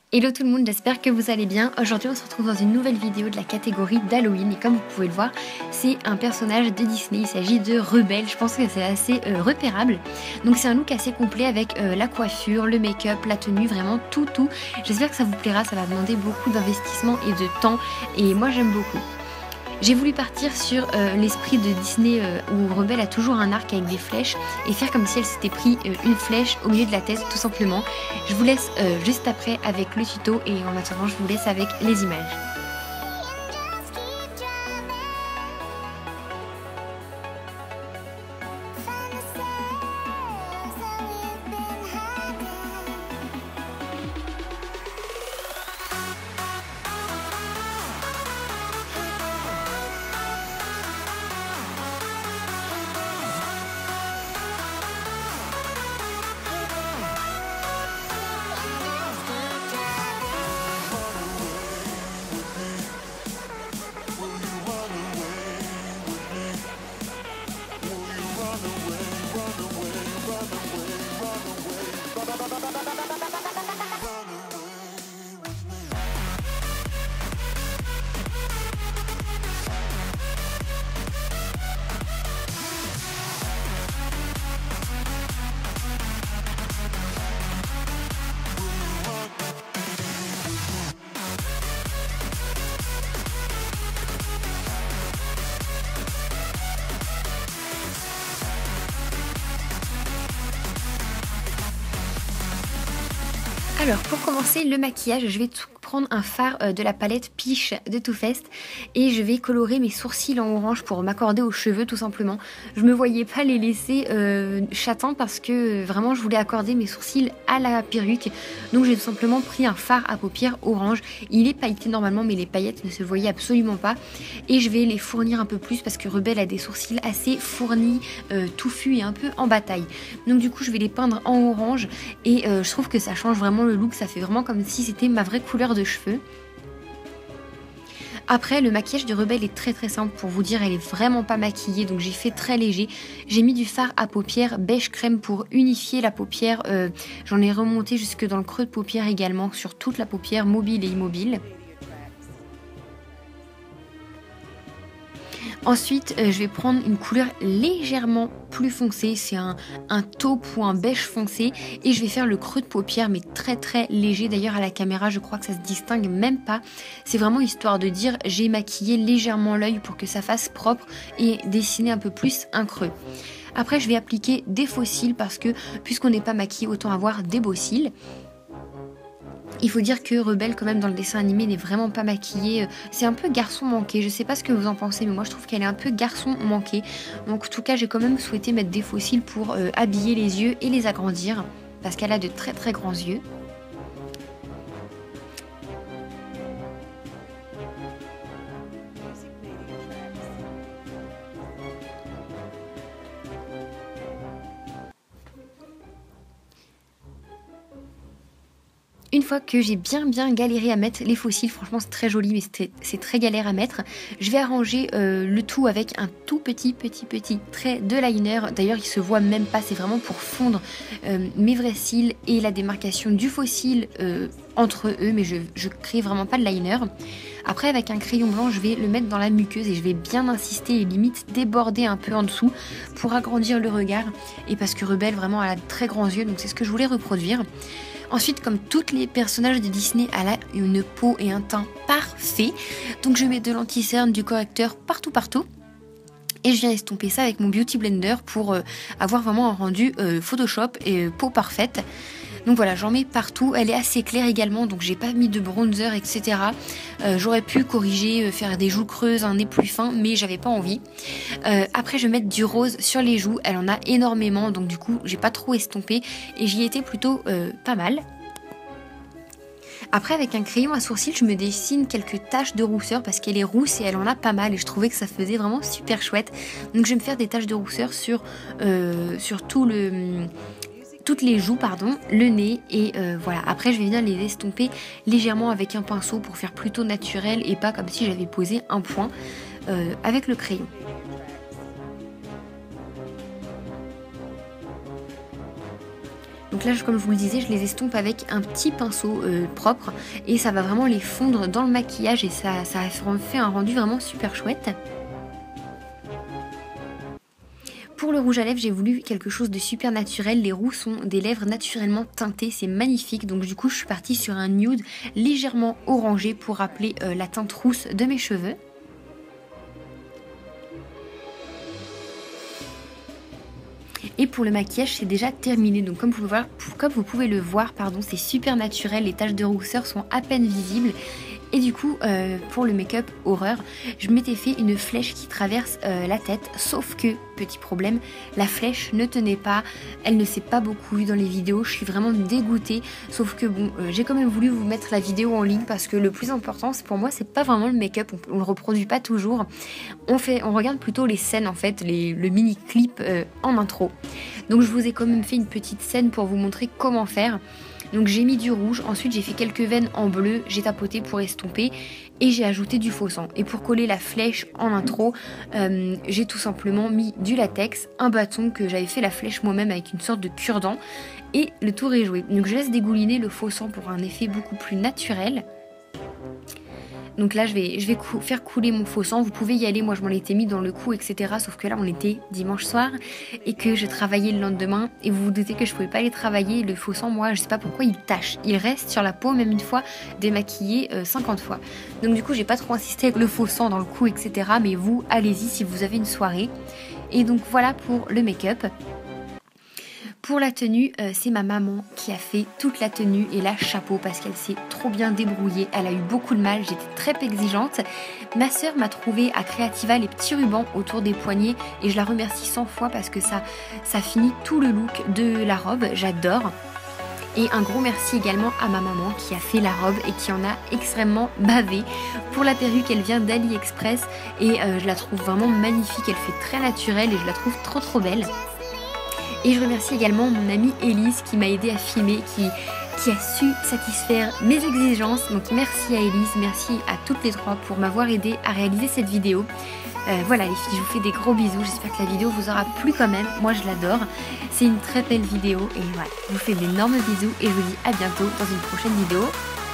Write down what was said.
Hello tout le monde, j'espère que vous allez bien. Aujourd'hui on se retrouve dans une nouvelle vidéo de la catégorie d'Halloween et comme vous pouvez le voir, c'est un personnage de Disney, il s'agit de Rebelle, je pense que c'est assez repérable. Donc c'est un look assez complet avec la coiffure, le make-up, la tenue, vraiment tout. J'espère que ça vous plaira, ça va demander beaucoup d'investissement et de temps et moi j'aime beaucoup. J'ai voulu partir sur l'esprit de Disney où Rebelle a toujours un arc avec des flèches et faire comme si elle s'était pris une flèche au milieu de la tête tout simplement. Je vous laisse juste après avec le tuto et en attendant je vous laisse avec les images. Alors pour commencer le maquillage, je vais prendre un fard de la palette Peach de Too Faced et je vais colorer mes sourcils en orange pour m'accorder aux cheveux tout simplement. Je me voyais pas les laisser châtains parce que vraiment je voulais accorder mes sourcils à la perruque. Donc j'ai tout simplement pris un fard à paupières orange. Il est pailleté normalement mais les paillettes ne se voyaient absolument pas. Et je vais les fournir un peu plus parce que Rebelle a des sourcils assez fournis, touffus et un peu en bataille. Donc du coup je vais les peindre en orange et je trouve que ça change vraiment le look, ça fait vraiment comme si c'était ma vraie couleur de cheveux. Après le maquillage de Rebelle est très simple pour vous dire, elle est vraiment pas maquillée donc j'ai fait très léger. J'ai mis du fard à paupières beige crème pour unifier la paupière, j'en ai remonté jusque dans le creux de paupière également sur toute la paupière mobile et immobile. Ensuite, je vais prendre une couleur légèrement plus foncée, c'est un taupe ou un beige foncé et je vais faire le creux de paupière mais très léger. D'ailleurs à la caméra je crois que ça se distingue même pas. C'est vraiment histoire de dire j'ai maquillé légèrement l'œil pour que ça fasse propre et dessiner un peu plus un creux. Après je vais appliquer des faux cils parce que puisqu'on n'est pas maquillé autant avoir des beaux cils. Il faut dire que Rebelle quand même dans le dessin animé n'est vraiment pas maquillée, c'est un peu garçon manqué, je sais pas ce que vous en pensez mais moi je trouve qu'elle est un peu garçon manqué. Donc en tout cas j'ai quand même souhaité mettre des faux cils pour habiller les yeux et les agrandir parce qu'elle a de très grands yeux. Une fois que j'ai bien galéré à mettre les faux cils, franchement c'est très joli mais c'est très galère à mettre, je vais arranger le tout avec un tout petit trait de liner. D'ailleurs il se voit même pas, c'est vraiment pour fondre mes vrais cils et la démarcation du faux cil entre eux, mais je crée vraiment pas de liner. Après avec un crayon blanc je vais le mettre dans la muqueuse et je vais bien insister et limite déborder un peu en dessous pour agrandir le regard et parce que Rebelle vraiment elle a de très grands yeux donc c'est ce que je voulais reproduire. Ensuite, comme tous les personnages de Disney, elle a une peau et un teint parfait. Donc je mets de l'anti-cerne, du correcteur partout. Et je viens estomper ça avec mon Beauty Blender pour avoir vraiment un rendu Photoshop et peau parfaite. Donc voilà, j'en mets partout. Elle est assez claire également, donc j'ai pas mis de bronzer, etc. J'aurais pu corriger, faire des joues creuses, un nez plus fin, mais j'avais pas envie. Après, je vais mettre du rose sur les joues. Elle en a énormément, donc du coup, j'ai pas trop estompé et j'y étais plutôt pas mal. Après avec un crayon à sourcils je me dessine quelques taches de rousseur parce qu'elle est rousse et elle en a pas mal et je trouvais que ça faisait vraiment super chouette. Donc je vais me faire des taches de rousseur sur toutes les joues, le nez et voilà. Après je vais venir les estomper légèrement avec un pinceau pour faire plutôt naturel et pas comme si j'avais posé un point avec le crayon. Donc là, comme je vous le disais, je les estompe avec un petit pinceau propre et ça va vraiment les fondre dans le maquillage et ça fait un rendu vraiment super chouette. Pour le rouge à lèvres, j'ai voulu quelque chose de super naturel. Les roux sont des lèvres naturellement teintées, c'est magnifique. Donc du coup, je suis partie sur un nude légèrement orangé pour rappeler la teinte rousse de mes cheveux. Et pour le maquillage, c'est déjà terminé. Donc comme vous pouvez le voir, c'est super naturel. Les taches de rousseur sont à peine visibles. Et du coup, pour le make-up horreur, je m'étais fait une flèche qui traverse la tête. Sauf que, petit problème, la flèche ne tenait pas. Elle ne s'est pas beaucoup vue dans les vidéos. Je suis vraiment dégoûtée. Sauf que bon, j'ai quand même voulu vous mettre la vidéo en ligne parce que le plus important, pour moi, c'est pas vraiment le make-up. On le reproduit pas toujours. On regarde plutôt les scènes en fait, le mini-clip en intro. Donc je vous ai quand même fait une petite scène pour vous montrer comment faire. Donc j'ai mis du rouge, ensuite j'ai fait quelques veines en bleu, j'ai tapoté pour estomper et j'ai ajouté du faux sang. Et pour coller la flèche en intro, j'ai tout simplement mis du latex, un bâton que j'avais fait la flèche moi-même avec une sorte de cure-dent et le tour est joué. Donc je laisse dégouliner le faux sang pour un effet beaucoup plus naturel. Donc là, je vais faire couler mon faux sang. Vous pouvez y aller, moi je m'en l'étais mis dans le cou, etc. Sauf que là, on était dimanche soir et que je travaillais le lendemain. Et vous vous doutez que je pouvais pas aller travailler. Le faux sang, moi, je sais pas pourquoi, il tache. Il reste sur la peau, même une fois démaquillé 50 fois. Donc du coup, j'ai pas trop insisté avec le faux sang dans le cou, etc. Mais vous, allez-y si vous avez une soirée. Et donc voilà pour le make-up. Pour la tenue, c'est ma maman qui a fait toute la tenue et la chapeau parce qu'elle s'est trop bien débrouillée. Elle a eu beaucoup de mal, j'étais très exigeante. Ma sœur m'a trouvé à Creativa les petits rubans autour des poignets et je la remercie 100 fois parce que ça finit tout le look de la robe, j'adore. Et un gros merci également à ma maman qui a fait la robe et qui en a extrêmement bavé. Pour la perruque, elle vient d'AliExpress et je la trouve vraiment magnifique, elle fait très naturelle et je la trouve trop belle. Et je remercie également mon amie Elise qui m'a aidé à filmer, qui a su satisfaire mes exigences. Donc merci à Elise, merci à toutes les trois pour m'avoir aidé à réaliser cette vidéo. Voilà les filles, je vous fais des gros bisous. J'espère que la vidéo vous aura plu quand même. Moi je l'adore. C'est une très belle vidéo et voilà, je vous fais d'énormes bisous et je vous dis à bientôt dans une prochaine vidéo.